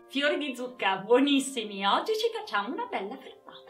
Fiori di zucca, buonissimi! Oggi ci facciamo una bella frittata.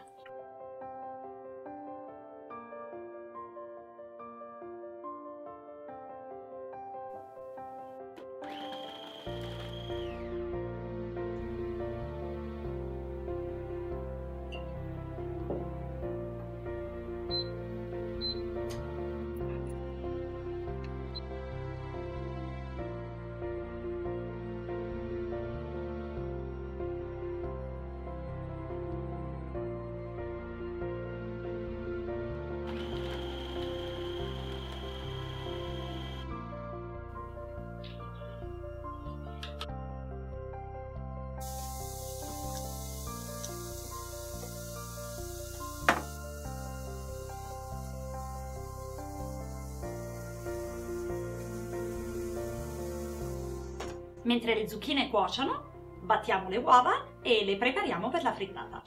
Mentre le zucchine cuociono, battiamo le uova e le prepariamo per la frittata.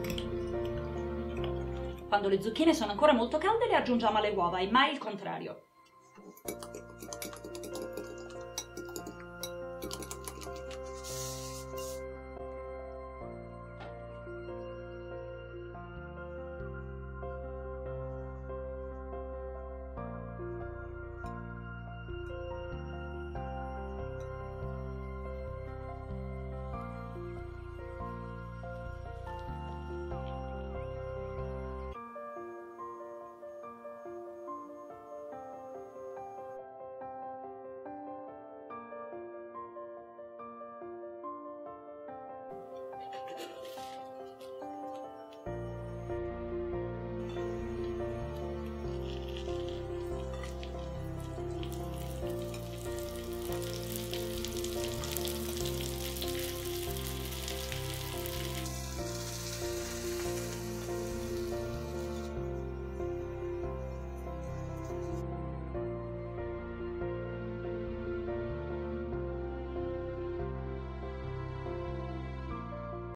Quando le zucchine sono ancora molto calde le aggiungiamo alle uova e mai il contrario.